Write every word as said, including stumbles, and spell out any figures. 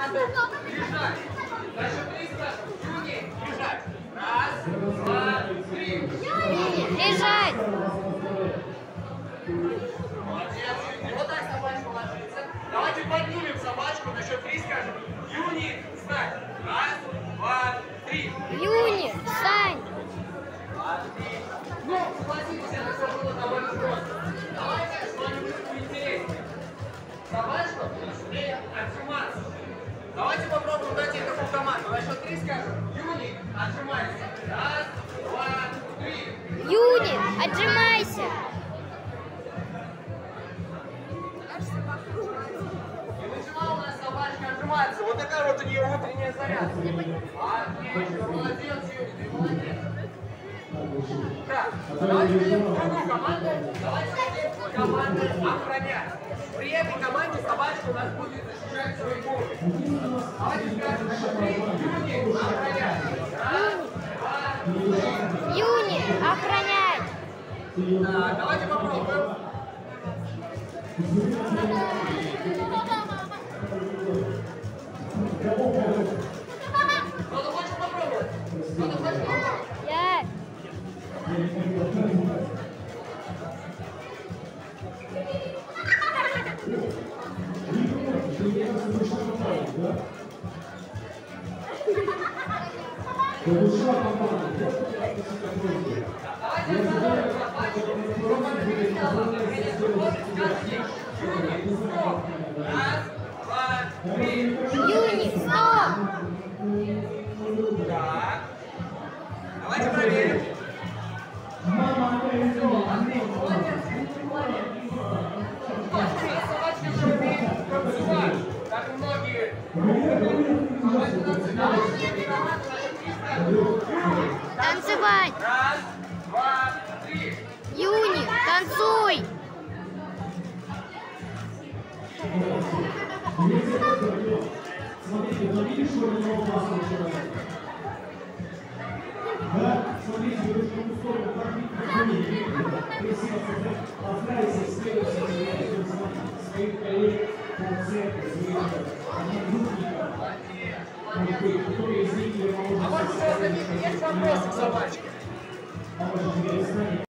команду бежать. Дальше три скажем. Юни, бежать. Раз, два, три. Бежать. Молодец. Вот так собачка ложится. Давайте поднимем собачку. На счет три скажем. Юни, встань. Раз, два, три. Юни, встань. Ну, согласитесь, это все было довольно просто. Давайте с вами будет интереснее. Собачка умеет отжиматься. Давайте попробуем дать ей такую команду. На счет три скажем. Юни, отжимайся. Раз, два, три. Юни, отжимайся. И начала у нас собачка отжиматься. Вот такая вот у нее утренняя зарядка. Отлично, молодец, Юни, ты молодец. Так, давайте перейдем в другую команду. Давайте перейдем в команду охранять. При этой команде собачка у нас будет защищать свой город. Давайте скажем, что три Юни охранять. Раз, два, три. Юни, охранять. Так, давайте попробуем. Кто-то хочет попробовать? Кто-то хочет попробовать? Я. Раз, два, три. Юни, стоп. Так. Давайте проверим. Все, Андрей, молодец, молодец. Что, собачки уже умеют танцевать, как и многие. Давайте танцевать. Танцевать. Раз, два, три. Юни, танцуй. Смотрите, вы видите, что у него классный человек? Да? Смотрите, вы в какую сторону подвигли, присеться, оставайся, следуйте своих коллег, концертов, своих одногруппников, которые из них А вот что, есть вопросы к собачке?